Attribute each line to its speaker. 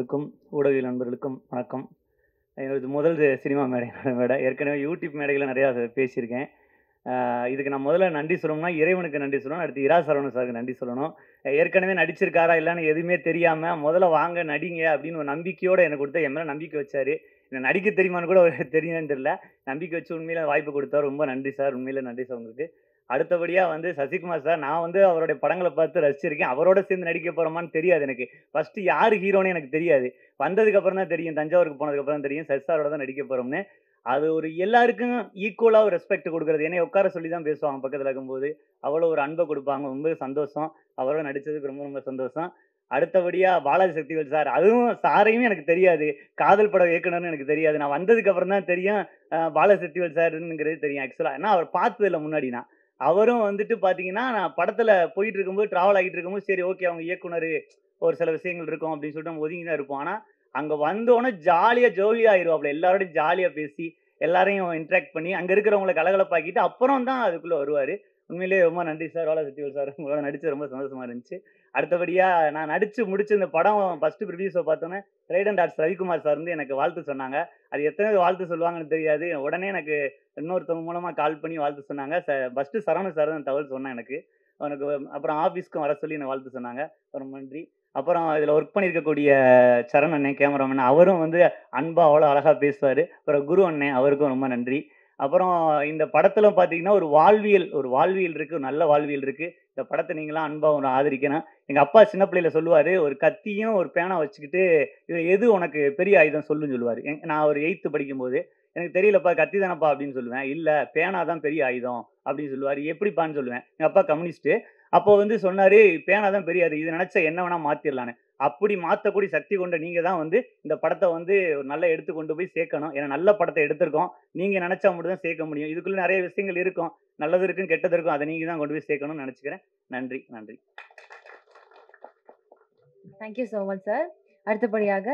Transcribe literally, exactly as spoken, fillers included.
Speaker 1: அனைவருக்கும் ஊடக நண்பர்களுக்கும் வணக்கம். இது முதல் சினிமா மேடை மேடை. ஏற்கனவே யூடியூப் மேடைகள்ல நிறையா பேசியிருக்கேன். அ இதுக்கு நான் முதல்ல நன்றி சொல்லணும்னா, இறைவனுக்கு நன்றி சொல்லணும். அடுத்து இரா சரவணன் சாருக்கு நன்றி சொல்லணும். ஏற்கனவே நடிச்சிருக்காரா இல்லன்னு எதுவுமே தெரியாம, "முதல்ல வாங்க நடிங்க" அப்படின்னு ஒரு நம்பிக்கையோட எனக்கு குடுத்து என் மேல நம்பிக்கை வச்சாரு. எனக்கு நடிக்க தெரியுமான்னு கூட அவருக்கு தெரியுமான்னு தெரியல. நம்பிக்கை வச்சு உண்மையிலே வாய்ப்பு குடுத்தாரு. ரொம்ப நன்றி சார். உண்மையிலே நன்றி சார் உங்களுக்கு. அடுத்தபடியா வந்து சசிகுமார் சார், நான் வந்து அவருடைய படங்கள பார்த்து ரசிச்சிருக்கேன். அவரோட சேர்ந்து நடிக்க போறோமான்னு தெரியாது எனக்கு. ஃபர்ஸ்ட்டு யாரு ஹீரோன்னு எனக்கு தெரியாது. வந்ததுக்கு அப்புறம் தான் தெரியும். தஞ்சாவூருக்கு போனதுக்கு அப்புறம் தான் தெரியும். சசி சாரோட தான் நடிக்க போறோம்ன்னு. அது ஒரு எல்லாருக்கும் ஈக்குவலா ஒரு ரெஸ்பெக்ட் குடுக்குறது. என்னைய உட்கார சொல்லி தான் பேசுவாங்க பக்கத்துல இருக்கும்போது. அவ்வளோ ஒரு அன்ப குடுப்பாங்க. ரொம்ப சந்தோஷம். அவரோட நடிச்சதுக்கு ரொம்ப ரொம்ப சந்தோஷம். அடுத்தபடியா பாலாஜி சக்திவேல் சார். அதுவும் சாரையும் எனக்கு தெரியாது. காதல் பட இயக்குனர்ன்னு எனக்கு தெரியாது. நான் வந்ததுக்கு அப்புறம் தான் தெரியும். அ பாலாஜி சக்திவேல் சாருங்கிறது தெரியும் ஆக்சுவலா. ஏன்னா அவர் பார்த்ததில்ல முன்னாடி நான். அவரும் வந்துட்டு பார்த்தீங்கன்னா, நான் படத்துல போயிட்டு இருக்கும்போது, டிராவல் ஆகிட்டு இருக்கும்போது, சரி ஓகே அவங்க இயக்குனரு, ஒரு சில விஷயங்கள் இருக்கும் அப்படின்னு சொல்லிட்டு நம்ம ஒதுங்கி தான் இருப்போம். ஆனா, அங்க வந்தோனே ஜாலியா ஜோவியா ஆயிருவாப்ல. எல்லாரோடையும் ஜாலியா பேசி, எல்லாரையும் இன்டராக்ட் பண்ணி, அங்க இருக்கிறவங்கள கலகலப்பாக்கிட்டு, அப்புறம் தான் அதுக்குள்ள வருவாரு. உண்மையிலேயே ரொம்ப நன்றி சார். பாலாஜி சக்திவேல் சார். உங்களோட நடிச்சது ரொம்ப சந்தோஷமா இருந்துச்சு. அடுத்தபடியா நான் நடிச்சு முடிச்சு இந்த படம் ஃபர்ஸ்ட் ப்ரிவ்யூ ஷோ பார்த்தோனே, ரைடன் டாட்ஸ் ரவிக்குமார் சார் வந்து எனக்கு வாழ்த்து சொன்னாங்க. அது எத்தன வாழ்த்து சொல்லுவாங்கன்னு தெரியாது. உடனே எனக்கு இன்னொருத்தவங்க மூலமா கால் பண்ணி வாழ்த்து சொன்னாங்க. ச ஃபர்ஸ்ட்டு சரவணன் சார் தான் தகவல் சொன்னான் எனக்கு. அவனுக்கு அப்புறம் ஆஃபீஸ்க்கும் வர சொல்லி என்ன வாழ்த்து சொன்னாங்க. ரொம்ப நன்றி. அப்புறம் இதுல ஒர்க் பண்ணியிருக்கக்கூடிய சரண் அண்ணன் கேமராமேன் அவரும் வந்து அன்பா அவ்வளோ அழகா பேசுவாரு. அப்புறம் குரு அண்ணன் அவருக்கும் ரொம்ப நன்றி. அப்புறம் இந்த படத்துல பார்த்தீங்கன்னா, ஒரு வாழ்வியல் ஒரு வாழ்வியல் இருக்கு. ஒரு நல்ல வாழ்வியல் இருக்கு. இந்த படத்த நீங்கலாம் அன்பா ஒண்ணு ஆதரிக்கணும். எங்க அப்பா சின்ன பிள்ளையில சொல்லுவாரு, "ஒரு கத்தியும், ஒரு பேனா வச்சுக்கிட்டு, இதுல எது உனக்கு பெரிய ஆயுதம் சொல்லுன்னு" சொல்லுவாரு. எ நான் ஒரு எட்டாவது படிக்கும்போது, "எனக்கு தெரியலப்பா, கத்தி தானப்பா" அப்படின்னு சொல்லுவேன். "இல்ல, பேனா தான் பெரிய ஆயுதம்" அப்படின்னு சொல்லுவாரு. "எப்படிப்பான்னு?" சொல்லுவேன். எங்க அப்பா கம்யூனிஸ்ட்டு. அப்போ வந்து சொன்னாரு, "பேனா தான் பெரிய ஆயுதம். இத நெனச்சா என்ன வேணா மாத்திரலான்னு." அப்படி மாத்தக்கூடிய சக்தி கொண்ட நீங்க தான் வந்து இந்த படத்த வந்து ஒரு நல்ல எடுத்து கொண்டு போய் சேர்க்கணும். ஏன்னா நல்ல படத்த எடுத்திருக்கோம். நீங்க நெனச்சா மட்டும் தான் சேர்க்க முடியும். இதுக்குள்ள நெறைய விஷயங்கள் இருக்கும். நல்லது இருக்கும், கெட்டது இருக்கும். அத நீங்க தான் கொண்டு போய் சேர்க்கணும்னு நெனச்சுக்கிறேன். நன்றி, நன்றி.
Speaker 2: Thank you so much sir. அடுத்தபடியாக